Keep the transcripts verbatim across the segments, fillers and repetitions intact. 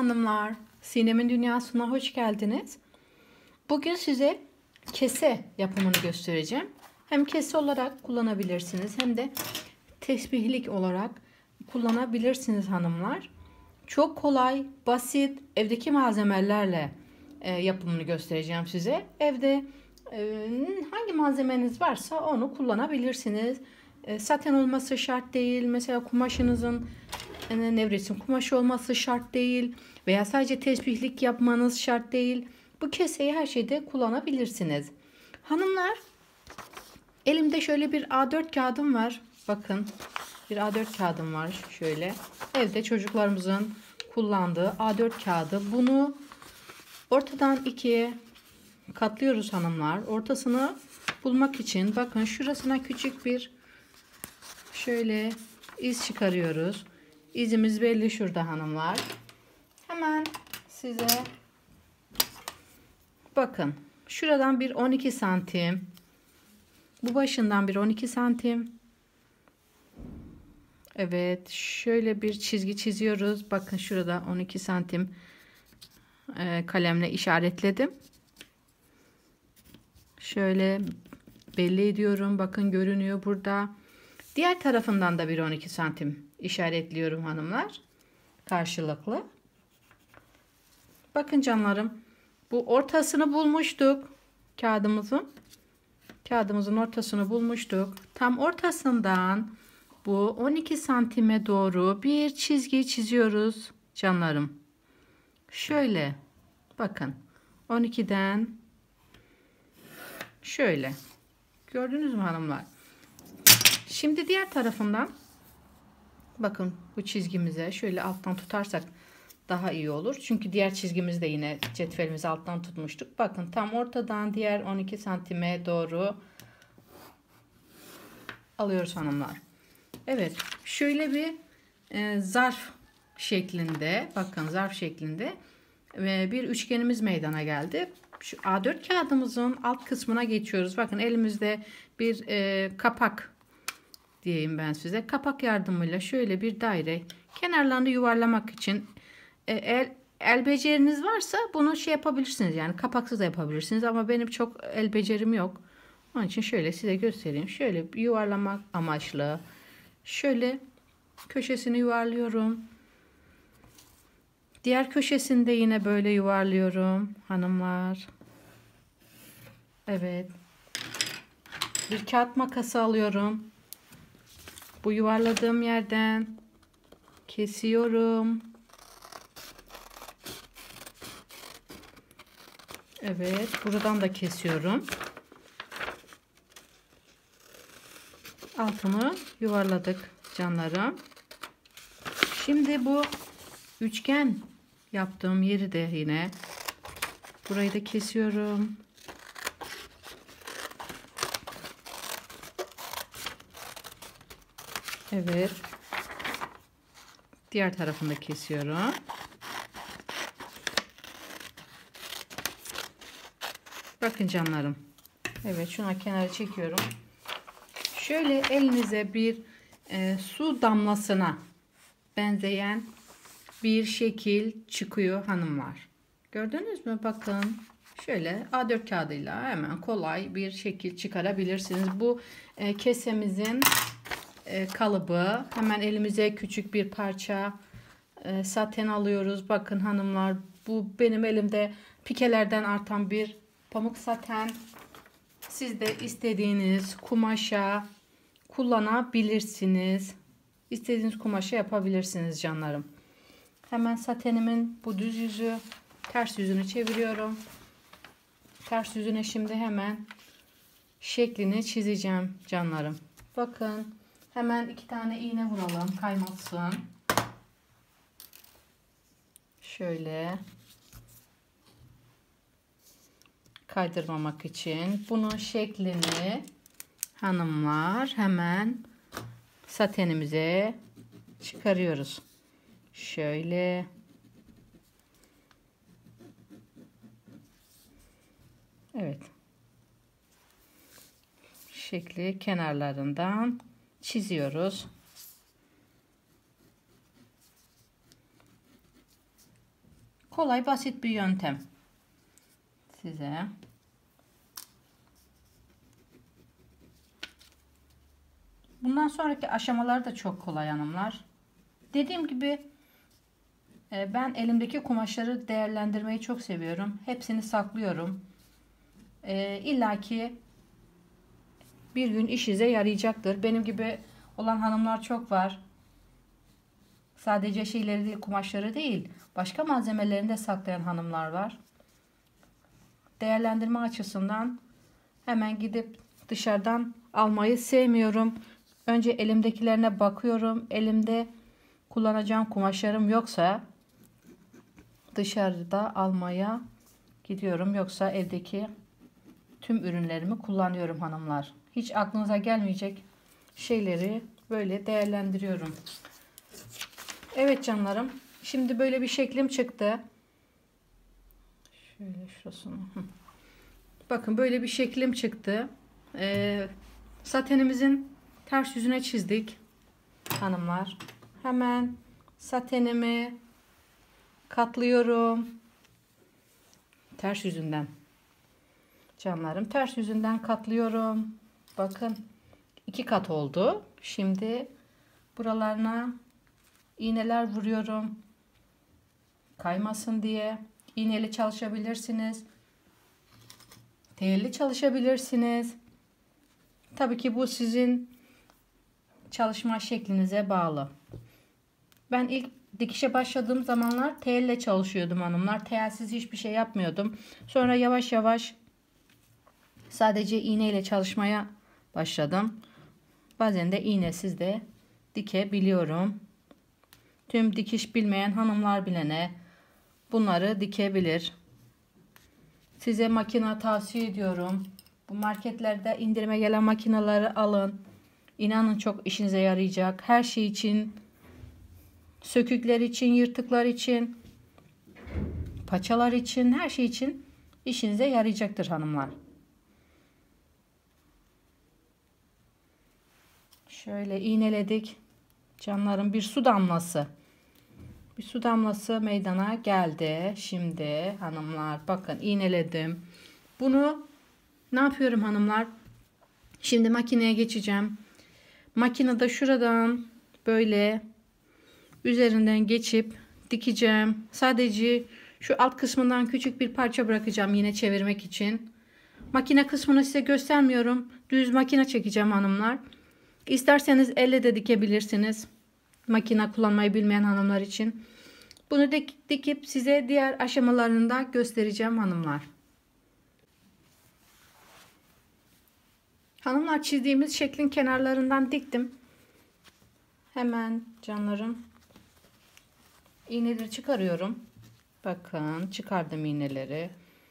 hanımlar, Sinem'in dünyasına hoş geldiniz. Bugün size kese yapımını göstereceğim. Hem kese olarak kullanabilirsiniz hem de tesbihlik olarak kullanabilirsiniz hanımlar. Çok kolay, basit, evdeki malzemelerle e, yapımını göstereceğim size. Evde e, hangi malzemeniz varsa onu kullanabilirsiniz. E, saten olması şart değil. Mesela kumaşınızın e, nevresim kumaşı olması şart değil. Veya sadece tesbihlik yapmanız şart değil. Bu keseyi her şeyde kullanabilirsiniz. Hanımlar, elimde şöyle bir A dört kağıdım var. Bakın, bir A dört kağıdım var şöyle. Evde çocuklarımızın kullandığı A dört kağıdı. Bunu ortadan ikiye katlıyoruz hanımlar. Ortasını bulmak için bakın şurasına küçük bir şöyle iz çıkarıyoruz. İzimiz belli şurada hanımlar. Hemen size bakın şuradan bir on iki santim, bu başından bir on iki santim. Evet, şöyle bir çizgi çiziyoruz. Bakın şurada on iki santim e, kalemle işaretledim. Şöyle belli ediyorum. Bakın görünüyor burada. Diğer tarafından da bir on iki santim işaretliyorum hanımlar. Karşılıklı. Bakın canlarım. Bu ortasını bulmuştuk. Kağıdımızın. Kağıdımızın ortasını bulmuştuk. Tam ortasından bu on iki santime doğru bir çizgi çiziyoruz canlarım. Şöyle. Bakın. on ikiden şöyle. Gördünüz mü hanımlar? Şimdi diğer tarafından bakın bu çizgimize şöyle alttan tutarsak daha iyi olur. Çünkü diğer çizgimiz de yine cetvelimizi alttan tutmuştuk. Bakın tam ortadan diğer on iki santime doğru alıyoruz hanımlar. Evet, şöyle bir e, zarf şeklinde, bakın zarf şeklinde ve bir üçgenimiz meydana geldi. Şu A dört kağıdımızın alt kısmına geçiyoruz. Bakın elimizde bir e, kapak diyeyim ben size. Kapak yardımıyla şöyle bir daire, kenarlarını yuvarlamak için e, el, el beceriniz varsa bunu şey yapabilirsiniz. Yani kapaksız da yapabilirsiniz ama benim çok el becerim yok. Onun için şöyle size göstereyim. Şöyle yuvarlamak amaçlı. Şöyle köşesini yuvarlıyorum. Diğer köşesini de yine böyle yuvarlıyorum hanımlar. Evet. Bir kağıt makası alıyorum. Bu yuvarladığım yerden kesiyorum. Evet, buradan da kesiyorum. Altını yuvarladık canlarım. Şimdi bu üçgen yaptığım yeri de yine burayı da kesiyorum. Evet. Diğer tarafını da kesiyorum. Bakın canlarım. Evet, şuna kenara çekiyorum. Şöyle elinize bir e, su damlasına benzeyen bir şekil çıkıyor hanımlar. Gördünüz mü? Bakın şöyle A dört kağıdıyla hemen kolay bir şekil çıkarabilirsiniz. Bu e, kesemizin e, kalıbı. Hemen elimize küçük bir parça e, saten alıyoruz. Bakın hanımlar, bu benim elimde pikelerden artan bir pamuk saten. Siz de istediğiniz kumaşa kullanabilirsiniz. İstediğiniz kumaşa yapabilirsiniz canlarım. Hemen satenimin bu düz yüzü, ters yüzünü çeviriyorum. Ters yüzüne şimdi hemen şeklini çizeceğim canlarım. Bakın hemen iki tane iğne vuralım, kaymasın. Şöyle kaydırmamak için bunun şeklini hanımlar hemen satenimize çıkarıyoruz. Şöyle evet, şekli kenarlarından çiziyoruz. Kolay, basit bir yöntem size. Bundan sonraki aşamalar da çok kolay hanımlar. Dediğim gibi ben elimdeki kumaşları değerlendirmeyi çok seviyorum. Hepsini saklıyorum. İlla ki bir gün işinize yarayacaktır. Benim gibi olan hanımlar çok var. Sadece şeyleri değil, kumaşları değil, başka malzemelerini de saklayan hanımlar var. Değerlendirme açısından hemen gidip dışarıdan almayı sevmiyorum. Önce elimdekilerine bakıyorum. Elimde kullanacağım kumaşlarım yoksa dışarıda almaya gidiyorum. Yoksa evdeki tüm ürünlerimi kullanıyorum hanımlar. Hiç aklınıza gelmeyecek şeyleri böyle değerlendiriyorum. Evet canlarım. Şimdi böyle bir şeklim çıktı. Şöyle şurasını. Bakın böyle bir şeklim çıktı. Ee, satenimizin ters yüzüne çizdik hanımlar. Hemen satenimi katlıyorum. Ters yüzünden. Canlarım, ters yüzünden katlıyorum. Bakın iki kat oldu. Şimdi buralarına iğneler vuruyorum. Kaymasın diye. İğneli çalışabilirsiniz. Telli çalışabilirsiniz. Tabii ki bu sizin çalışma şeklinize bağlı. Ben ilk dikişe başladığım zamanlar telle çalışıyordum hanımlar. Telsiz hiçbir şey yapmıyordum. Sonra yavaş yavaş sadece iğneyle çalışmaya başladım. Bazen de iğnesiz de dikebiliyorum. Tüm dikiş bilmeyen hanımlar bilene bunları dikebilir. Size makine tavsiye ediyorum. Bu marketlerde indirime gelen makineleri alın. İnanın çok işinize yarayacak. Her şey için, sökükler için, yırtıklar için, paçalar için, her şey için işinize yarayacaktır hanımlar. Şöyle iğneledik. Canlarım, bir su damlası. Bir su damlası meydana geldi. Şimdi hanımlar bakın iğneledim. Bunu ne yapıyorum hanımlar? Şimdi makineye geçeceğim. Makinede şuradan böyle üzerinden geçip dikeceğim. Sadece şu alt kısmından küçük bir parça bırakacağım yine çevirmek için. Makine kısmını size göstermiyorum. Düz makine çekeceğim hanımlar. İsterseniz elle de dikebilirsiniz. Makine kullanmayı bilmeyen hanımlar için. Bunu dik, dikip size diğer aşamalarında göstereceğim hanımlar. Hanımlar, çizdiğimiz şeklin kenarlarından diktim. Hemen canlarım iğneleri çıkarıyorum. Bakın çıkardım iğneleri.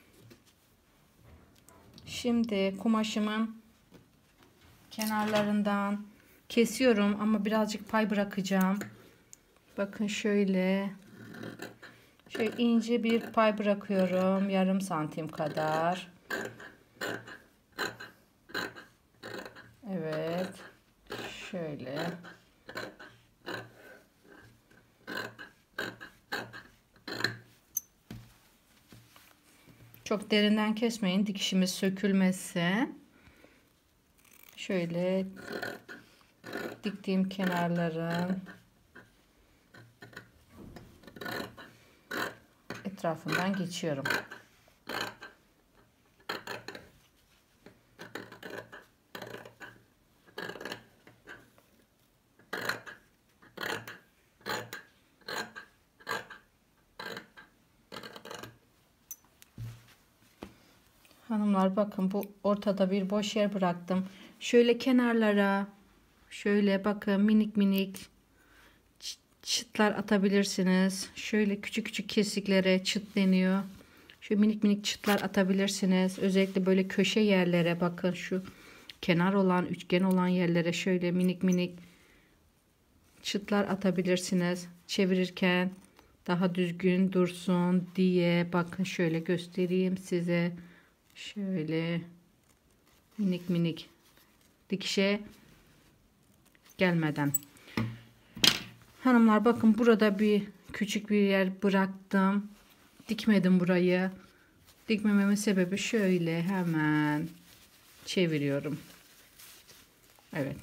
Şimdi kumaşımın kenarlarından kesiyorum ama birazcık pay bırakacağım. Bakın şöyle şöyle ince bir pay bırakıyorum, yarım santim kadar. Evet, şöyle çok derinden kesmeyin, dikişimiz sökülmesin. Şöyle diktiğim kenarların etrafından geçiyorum. Hanımlar bakın, bu ortada bir boş yer bıraktım. Şöyle kenarlara şöyle bakın minik minik çıtlar atabilirsiniz. Şöyle küçük küçük kesiklere çıt deniyor. Şöyle minik minik çıtlar atabilirsiniz. Özellikle böyle köşe yerlere bakın, şu kenar olan, üçgen olan yerlere şöyle minik minik çıtlar atabilirsiniz. Çevirirken daha düzgün dursun diye bakın şöyle göstereyim size. Şöyle minik minik dikişe gelmeden. Hanımlar bakın, burada bir küçük bir yer bıraktım. dikmedim burayı. Dikmememin sebebi şöyle hemen çeviriyorum. Evet.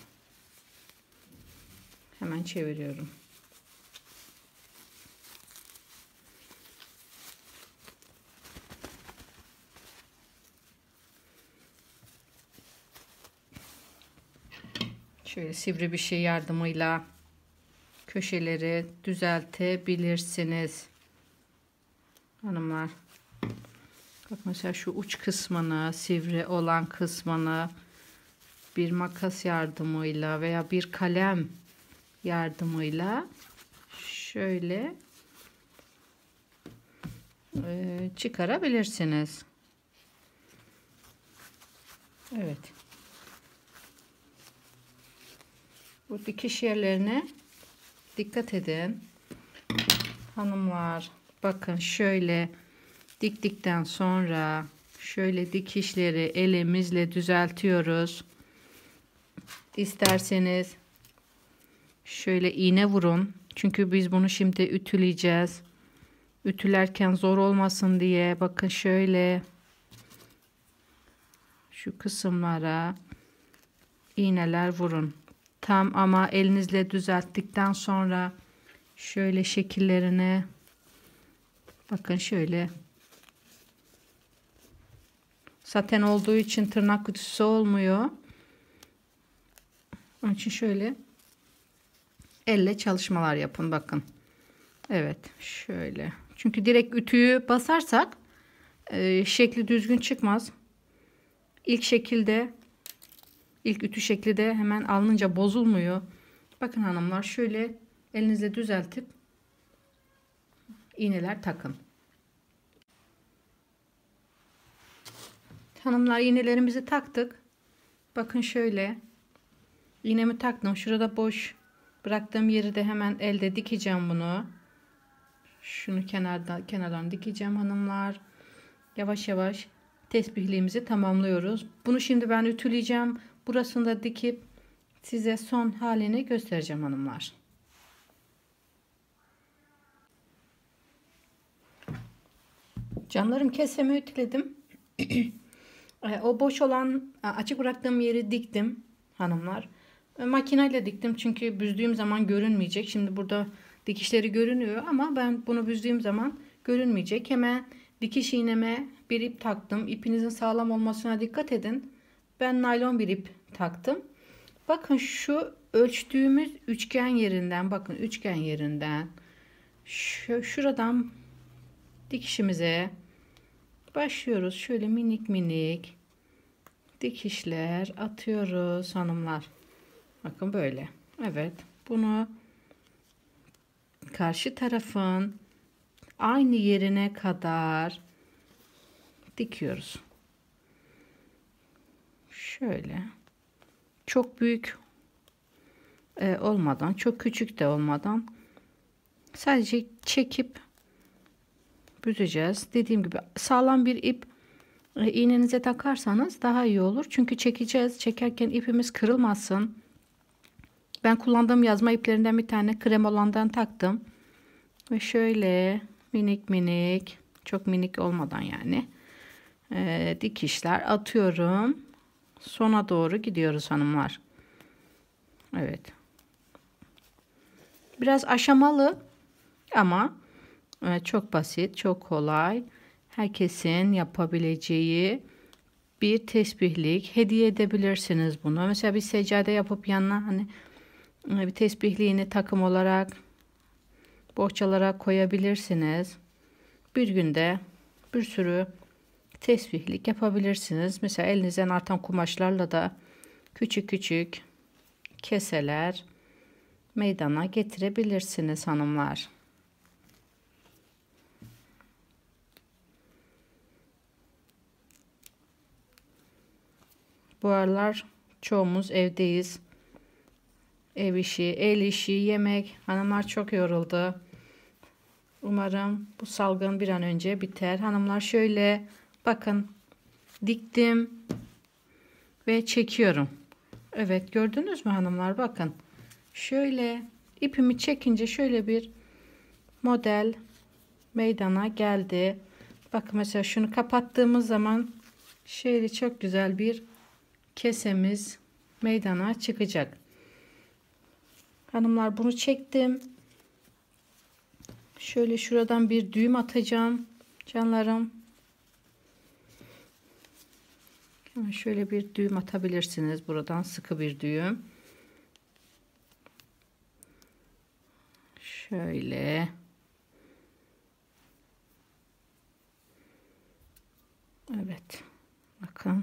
Hemen çeviriyorum. Şöyle sivri bir şey yardımıyla köşeleri düzeltebilirsiniz. Hanımlar. Bak mesela şu uç kısmını, sivri olan kısmını bir makas yardımıyla veya bir kalem yardımıyla şöyle e, çıkarabilirsiniz. Evet. Bu dikiş yerlerine dikkat edin. Hanımlar bakın şöyle diktikten sonra şöyle dikişleri elimizle düzeltiyoruz. İsterseniz şöyle iğne vurun. Çünkü biz bunu şimdi ütüleyeceğiz. Ütülerken zor olmasın diye bakın şöyle şu kısımlara iğneler vurun. Tam ama elinizle düzelttikten sonra şöyle şekillerine bakın şöyle saten olduğu için tırnak ütüsü olmuyor. Onun için şöyle elle çalışmalar yapın bakın. Evet şöyle. Çünkü direkt ütüyü basarsak e, şekli düzgün çıkmaz. İlk şekilde ilk ütü şekli de hemen alınınca bozulmuyor. Bakın hanımlar şöyle elinizle düzeltip iğneler takın. Hanımlar iğnelerimizi taktık. Bakın şöyle iğnemi taktım. Şurada boş bıraktığım yeri de hemen elde dikeceğim bunu. Şunu kenarda kenardan dikeceğim hanımlar. Yavaş yavaş tesbihliğimizi tamamlıyoruz. Bunu şimdi ben ütüleyeceğim. Burasını da dikip size son halini göstereceğim hanımlar. Canlarım kesemi ütüledim. O boş olan açık bıraktığım yeri diktim hanımlar. Makineyle diktim çünkü büzdüğüm zaman görünmeyecek. Şimdi burada dikişleri görünüyor ama ben bunu büzdüğüm zaman görünmeyecek. Hemen dikiş iğneme bir ip taktım. İpinizin sağlam olmasına dikkat edin. Ben naylon bir ip taktım. Bakın şu ölçtüğümüz üçgen yerinden bakın üçgen yerinden şu şuradan dikişimize başlıyoruz. Şöyle minik minik dikişler atıyoruz hanımlar. Bakın böyle. Evet. Bunu karşı tarafın aynı yerine kadar dikiyoruz. Şöyle. Çok büyük e, olmadan, çok küçük de olmadan sadece çekip büzeceğiz. Dediğim gibi sağlam bir ip e, iğnenize takarsanız daha iyi olur. Çünkü çekeceğiz. Çekerken ipimiz kırılmasın. Ben kullandığım yazma iplerinden bir tane krem olandan taktım. Ve şöyle minik minik, çok minik olmadan yani e, dikişler atıyorum. Sona doğru gidiyoruz hanımlar. Evet. Biraz aşamalı ama e, çok basit, çok kolay. Herkesin yapabileceği bir tesbihlik. Hediye edebilirsiniz bunu. Mesela bir seccade yapıp yanına hani bir tesbihliğini takım olarak bohçalara koyabilirsiniz. Bir günde bir sürü tesbihlik yapabilirsiniz. Mesela elinizden artan kumaşlarla da küçük küçük keseler meydana getirebilirsiniz hanımlar. Bu aralar çoğumuz evdeyiz. Ev işi, el işi, yemek. Hanımlar çok yoruldu. Umarım bu salgın bir an önce biter. Hanımlar şöyle bakın diktim ve çekiyorum. Evet gördünüz mü hanımlar bakın. Şöyle ipimi çekince şöyle bir model meydana geldi. Bakın mesela şunu kapattığımız zaman şöyle çok güzel bir kesemiz meydana çıkacak. Hanımlar, bunu çektim. Şöyle şuradan bir düğüm atacağım canlarım. Şöyle bir düğüm atabilirsiniz buradan, sıkı bir düğüm. Şöyle. Evet. Bakın.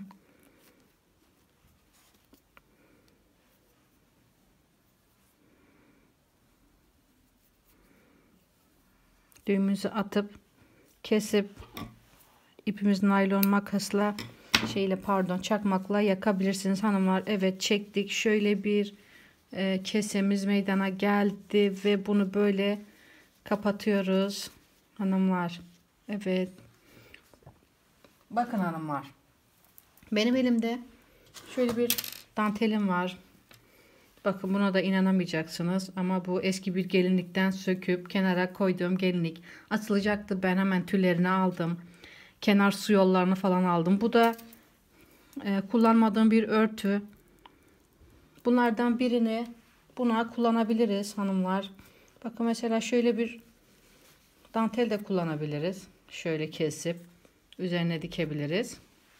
Düğümümüzü atıp kesip ipimiz naylon makasla şeyle pardon çakmakla yakabilirsiniz hanımlar. Evet, çektik. Şöyle bir e, kesemiz meydana geldi ve bunu böyle kapatıyoruz hanımlar. Evet. Bakın hanımlar. Benim elimde şöyle bir dantelim var. Bakın, buna da inanamayacaksınız ama bu eski bir gelinlikten söküp kenara koyduğum gelinlik. Asılacaktı, ben hemen tüllerini aldım. Kenar su yollarını falan aldım. Bu da e, kullanmadığım bir örtü. Bunlardan birini buna kullanabiliriz hanımlar. Bakın mesela şöyle bir dantel de kullanabiliriz. Şöyle kesip üzerine dikebiliriz.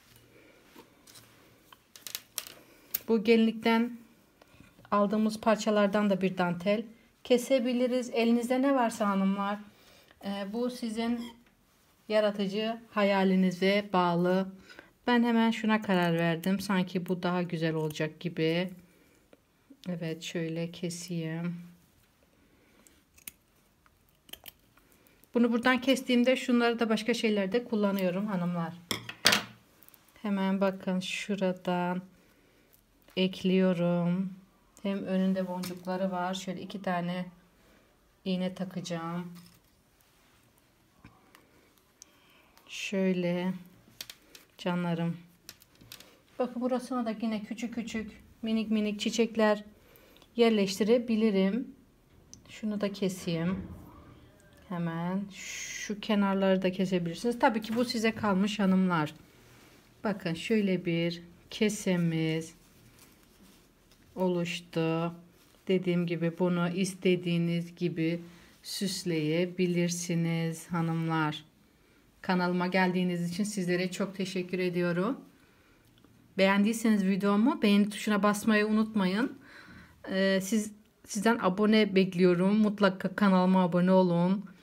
Bu gelinlikten aldığımız parçalardan da bir dantel kesebiliriz. Elinizde ne varsa hanımlar. E, bu sizin yaratıcı hayalinize bağlı. Ben hemen şuna karar verdim. Sanki bu daha güzel olacak gibi. Evet, şöyle keseyim. Bunu buradan kestiğimde şunları da başka şeylerde kullanıyorum hanımlar. Hemen bakın şuradan ekliyorum. Hem önünde boncukları var. Şöyle iki tane iğne takacağım. Şöyle canlarım. Bakın burasına da yine küçük küçük minik minik çiçekler yerleştirebilirim. Şunu da keseyim. Hemen şu kenarları da kesebilirsiniz. Tabii ki bu size kalmış hanımlar. Bakın şöyle bir kesemiz oluştu. Dediğim gibi bunu istediğiniz gibi süsleyebilirsiniz hanımlar. Kanalıma geldiğiniz için sizlere çok teşekkür ediyorum. Beğendiyseniz videomu beğeni tuşuna basmayı unutmayın. Ee, siz sizden abone bekliyorum. Mutlaka kanalıma abone olun.